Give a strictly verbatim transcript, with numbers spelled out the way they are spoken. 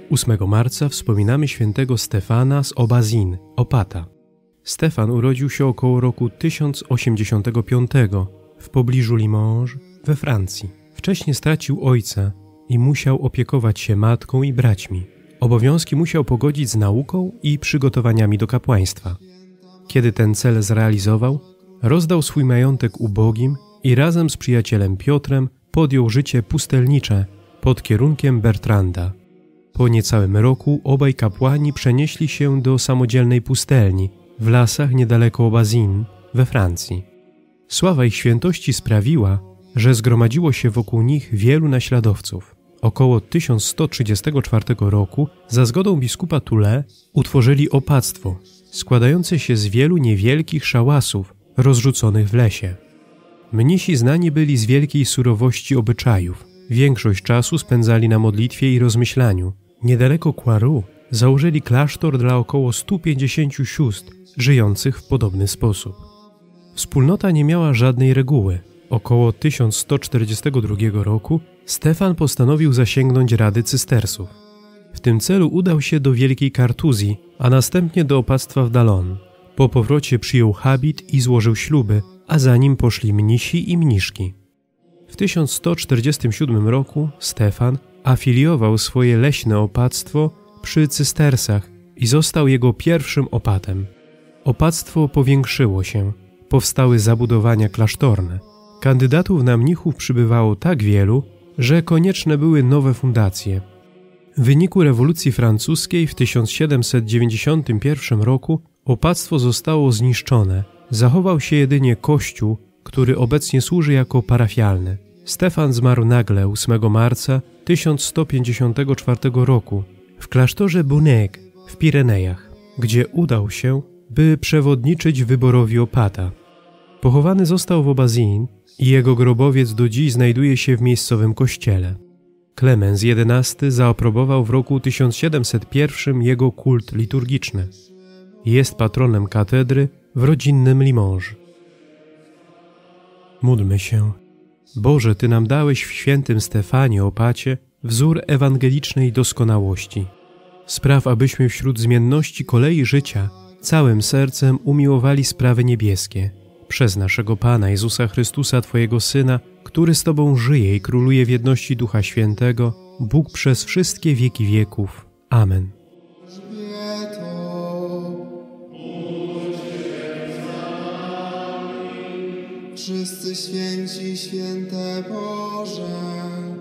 ósmego marca wspominamy świętego Stefana z Obazin, Opata. Stefan urodził się około roku tysiąc osiemdziesiątego piątego w pobliżu Limoges we Francji. Wcześniej stracił ojca i musiał opiekować się matką i braćmi. Obowiązki musiał pogodzić z nauką i przygotowaniami do kapłaństwa. Kiedy ten cel zrealizował, rozdał swój majątek ubogim i razem z przyjacielem Piotrem podjął życie pustelnicze pod kierunkiem Bertranda. Po niecałym roku obaj kapłani przenieśli się do samodzielnej pustelni w lasach niedaleko Obazin we Francji. Sława ich świętości sprawiła, że zgromadziło się wokół nich wielu naśladowców. Około tysiąc sto trzydziestego czwartego roku za zgodą biskupa Toulon utworzyli opactwo składające się z wielu niewielkich szałasów rozrzuconych w lesie. Mnisi znani byli z wielkiej surowości obyczajów. Większość czasu spędzali na modlitwie i rozmyślaniu. Niedaleko Quaru założyli klasztor dla około stu pięćdziesięciu sióstr żyjących w podobny sposób. Wspólnota nie miała żadnej reguły. Około tysiąc sto czterdziestego drugiego roku Stefan postanowił zasięgnąć rady cystersów. W tym celu udał się do Wielkiej Kartuzji, a następnie do opactwa w Dallon. Po powrocie przyjął habit i złożył śluby, a za nim poszli mnisi i mniszki. W tysiąc sto czterdziestym siódmym roku Stefan afiliował swoje leśne opactwo przy cystersach i został jego pierwszym opatem. Opactwo powiększyło się, powstały zabudowania klasztorne. Kandydatów na mnichów przybywało tak wielu, że konieczne były nowe fundacje. W wyniku rewolucji francuskiej w tysiąc siedemset dziewięćdziesiątym pierwszym roku opactwo zostało zniszczone. Zachował się jedynie kościół, który obecnie służy jako parafialny. Stefan zmarł nagle ósmego marca tysiąc sto pięćdziesiątego czwartego roku w klasztorze Bunég w Pirenejach, gdzie udał się, by przewodniczyć wyborowi opata. Pochowany został w Obazin i jego grobowiec do dziś znajduje się w miejscowym kościele. Klemens jedenasty zaaprobował w roku tysiąc siedemset jeden jego kult liturgiczny. Jest patronem katedry w rodzinnym Limoges. Módlmy się. Boże, Ty nam dałeś w świętym Stefanie opacie wzór ewangelicznej doskonałości. Spraw, abyśmy wśród zmienności kolei życia całym sercem umiłowali sprawy niebieskie. Przez naszego Pana Jezusa Chrystusa, Twojego Syna, który z Tobą żyje i króluje w jedności Ducha Świętego, Bóg przez wszystkie wieki wieków. Amen. Wszyscy święci, święte Boże,